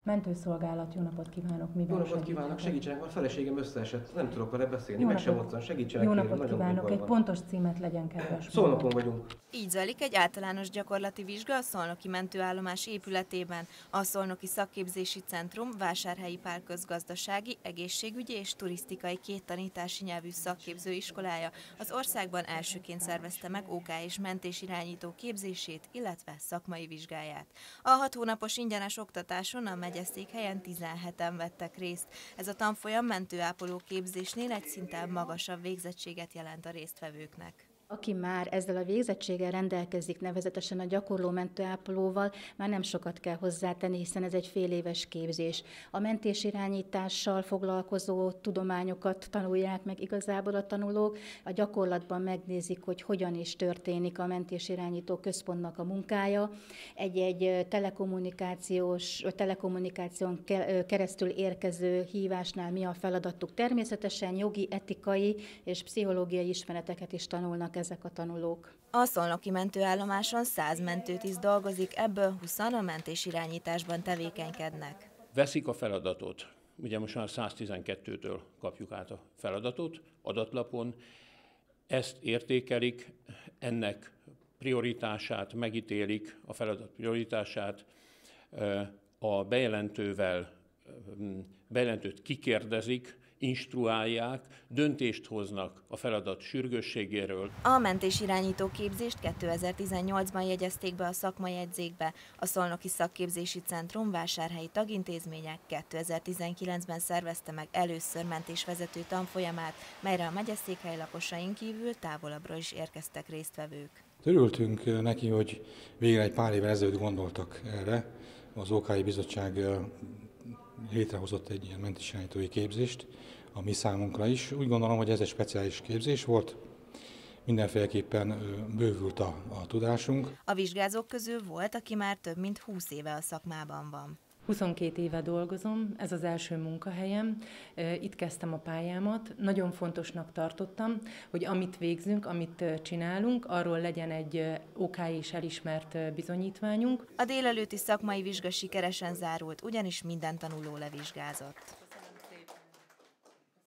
Mentőszolgálat, jó napot kívánok, mivel Jó napot kívánok, segítsenek, a feleségem összeesett, nem tudok vele beszélni, meg sem moccan, segítsenek Jó kérem, napot nagyon nagy kívánok, baj egy van. pontos címet legyen kedves. Szolnokon vagyunk. Így zajlik egy általános gyakorlati vizsga a Szolnoki Mentőállomás épületében. A Szolnoki Szakképzési Centrum Vásárhelyi Pál Közgazdasági, Egészségügyi és Turisztikai két tanítási nyelvű szakképzőiskolája az országban elsőként szervezte meg OK és mentésirányító képzését, illetve szakmai vizsgáját. A 6 hónapos ingyenes oktatáson a megyeszékhelyen 17-en vettek részt. Ez a tanfolyam mentőápoló képzésnél egy szinten magasabb végzettséget jelent a résztvevőknek. Aki már ezzel a végzettséggel rendelkezik, nevezetesen a gyakorló mentőápolóval, már nem sokat kell hozzátenni, hiszen ez egy féléves képzés. A mentésirányítással foglalkozó tudományokat tanulják meg igazából a tanulók, a gyakorlatban megnézik, hogy hogyan is történik a mentésirányító központnak a munkája. Egy telekommunikáción keresztül érkező hívásnál mi a feladatuk. Természetesen jogi, etikai és pszichológiai ismereteket is tanulnak ezek a tanulók. A Szolnoki mentőállomáson 100 mentőtiszt dolgozik, ebből 20-an a mentésirányításban tevékenykednek. Veszik a feladatot, ugye most már 112-től kapjuk át a feladatot adatlapon, ezt értékelik, ennek prioritását megítélik, a feladat prioritását, a bejelentőt kikérdezik, instruálják, döntést hoznak a feladat sürgősségéről. A mentésirányító képzést 2018-ban jegyezték be a szakmajegyzékbe. A Szolnoki Szakképzési Centrum vásárhelyi tagintézménye 2019-ben szervezte meg először mentésvezető tanfolyamát, melyre a megyeszékhely lakosain kívül távolabbról is érkeztek résztvevők. Örültünk neki, hogy végre egy pár évvel ezelőtt gondoltak erre. Az OK Bizottság létrehozott egy ilyen mentésirányítói képzést a mi számunkra is. Úgy gondolom, hogy ez egy speciális képzés volt. Mindenféleképpen bővült a tudásunk. A vizsgázók közül volt, aki már több mint 20 éve a szakmában van. 22 éve dolgozom, ez az első munkahelyem, itt kezdtem a pályámat. Nagyon fontosnak tartottam, hogy amit végzünk, amit csinálunk, arról legyen egy OK és elismert bizonyítványunk. A délelőtti szakmai vizsga sikeresen zárult, ugyanis minden tanuló levizsgázott.